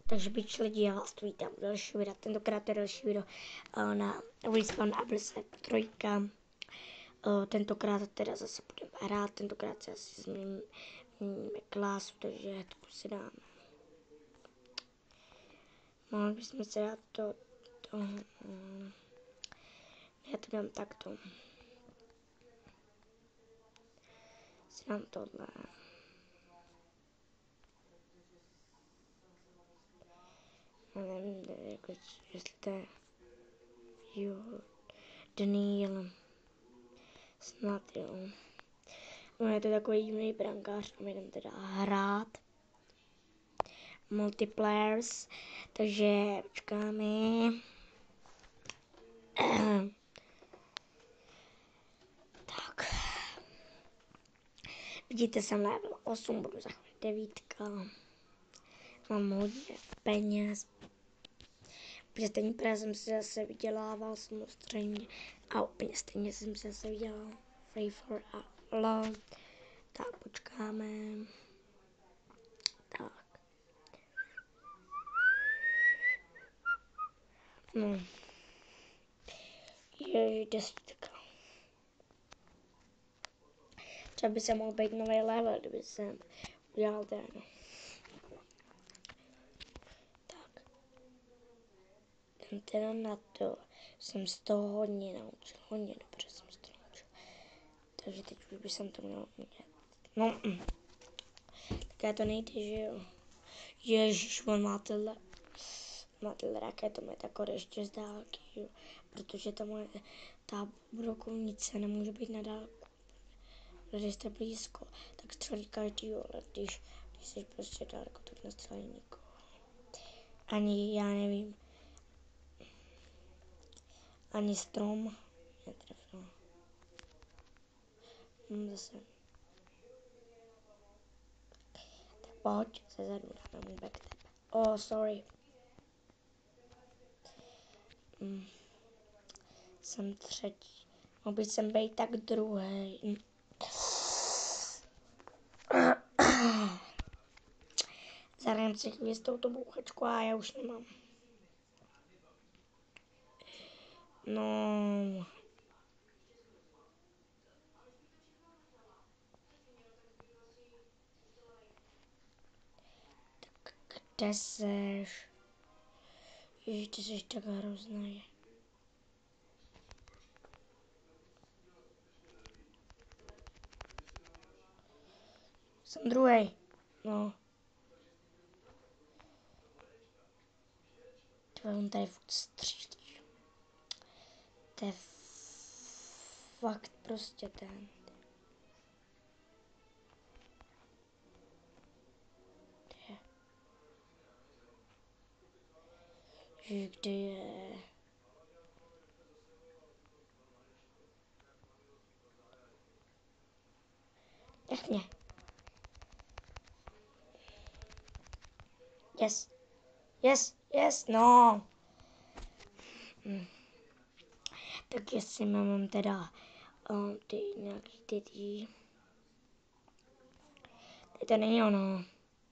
Takže byč lidi, já vás tu vítám u dalšího videa. Tentokrát je další video na Respawn Abyss 3. Tentokrát teda zase budeme hrát, tentokrát si asi změníme klásu, takže tu si dáme. Mohli bychom si dát já to dám takto. Si dám tohle. Nevím, jako, jestli to je Daniel. Snad jo. No, je to takový divný brankář a my jdeme teda hrát multiplayers, takže počkáme. Tak. Vidíte, jsem level 8, budu za chvíli 9. Mám hodně peněz. Úplně stejně jsem si zase vydělával samozřejmě. A úplně stejně jsem si zase vydělal Free for All. Tak počkáme. Tak. No. Je 10. Třeba by se mohl být nový level, kdyby jsem udělal ten. Tak. Jdem teda na to. Jsem z toho hodně naučil. Hodně dobře jsem z toho naučil. Takže teď už bych to měl umět. No. Tak já to nejde, že jo. Ježiš, on má tyhle raketomet jako ještě z dálky, jo. Protože ta brokovnice nemůže být na dálku. Když jste blízko, tak střelí každý, ale když jsi prostě daleko, tak nestřelí nikoho. Ani, já nevím, ani strom netrefil. Zase. Tak pojď se zadu, dáme mu backtap. Oh, sorry. Jsem třetí. Mohl jsem být tak druhý. Zahrajeme si chvíli s touto bouchačkou a já už nemám. No. Tak kde seš? Ježiš, ty jsi tak hrozný. Jsem druhý. No. Tyhle, on tady furt střílí. To je fakt prostě ten. Kde je? Nech mě. Yes. Yes, yes, no. Tak jestli mám teda ty nějaký ty. To není ono.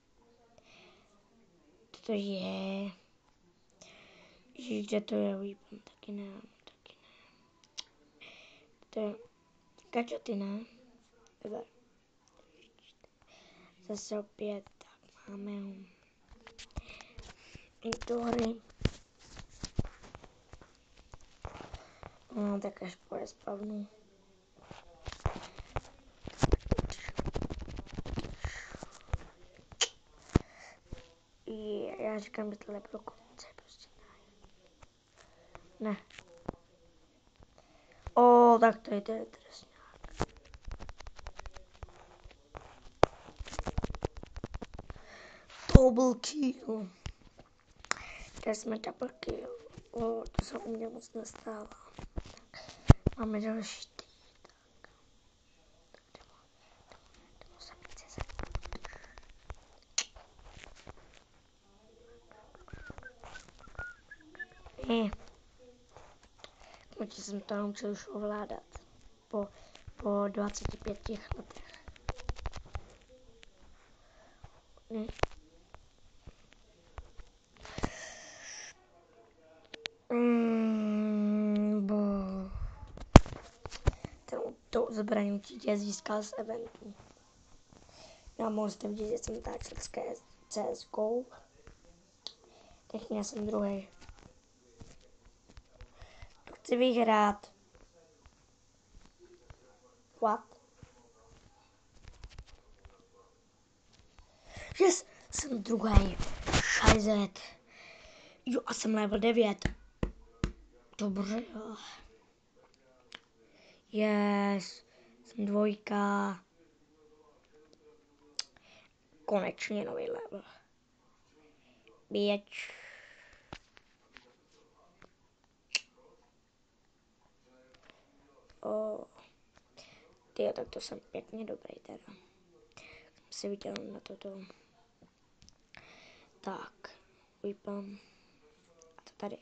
To je. Ježiš, kde to je weapon? Taky ne. To je kačoty, ne? Zase opět, tak máme ho. Do hry. No, tak až po respawnu. Já říkám, že tohle pro konce prostě ne. O, tak to je trestňák. Double kill. Tady jsme double kill. O, to se u mě moc nestává. Máme další tý. Protože jsem to naučil už ovládat po 25 letech. zbraň určitě získal z eventu. Já mohl jste vidět, že jsem táčel z CSGO. Teď já jsem druhý. To chci vyhrát. What? Yes, jsem druhý. Šajzet. Jo, a jsem level 9. Dobře, jo. Yes, jsem dvojka. Konečně nový level. Běč. Tyjo, tak to jsem pěkně dobrý teda. Jsem si viděl na toto. Tak, vypám. A to tady.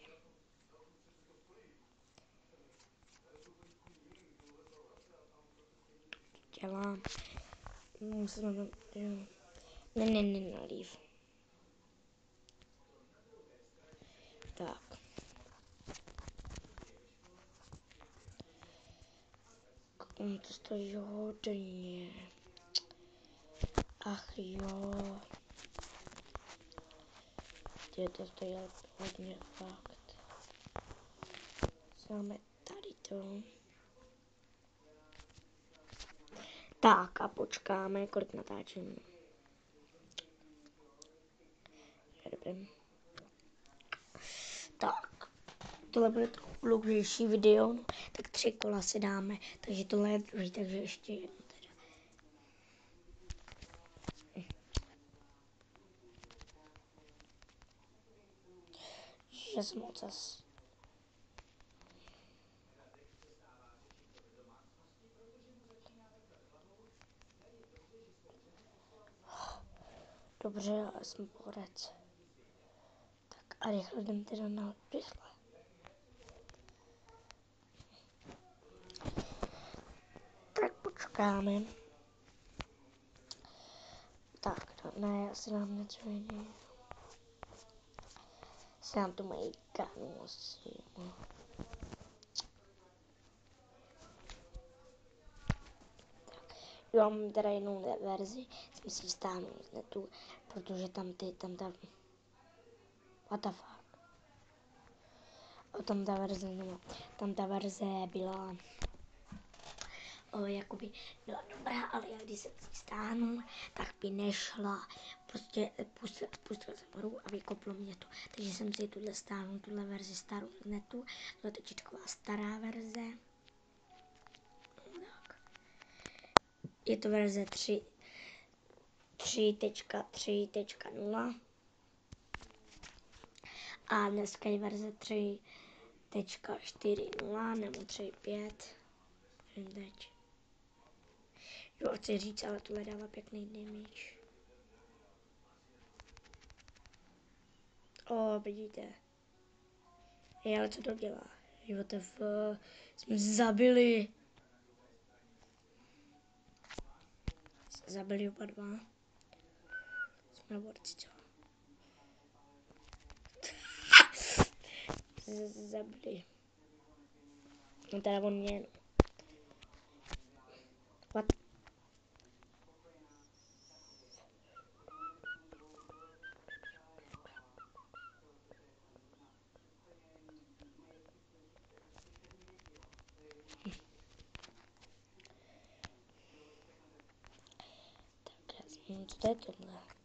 Dělám. Musím... Ne, leave. Tak. To stojí hodně. Ach jo. To stojí hodně fakt. Máme tady to. Tak a počkáme, kolik natáčím. Tak. Tohle bude trochu dlouhější video, no, tak 3 kola si dáme, takže tohle je druhý, takže ještě jedno teda. Že jsem ocas. Dobře, já jsem pohodec. Tak a rychle jdem teda na odpisle. Tak počkáme. Tak, ne, já si dám něco jiného. Si dám tu moji kámoši. Jo, mám teda jinou verzi, jsem si stáhnul z netu, protože tam ta... What the fuck? A tam ta verze byla... jakoby byla dobrá, ale já když jsem si stáhnul, tak by nešla. Prostě pustil jsem hru a vykoplo mě to. Takže jsem si tuhle stáhnul, tuhle verzi starou z netu. Tohle je taková stará verze. Tak. Je to verze 3.3.0 a dneska je verze 3.4.0 nebo 3.5. Nevím teď. Jo, chci říct, ale tohle dává pěkný damage. Vidíte. Ale co to dělá? WTF, jsme zabili. Zabili oba dva. Jsme borci, co? Zabili. No teda on mě. What? Tak, co to je tohle?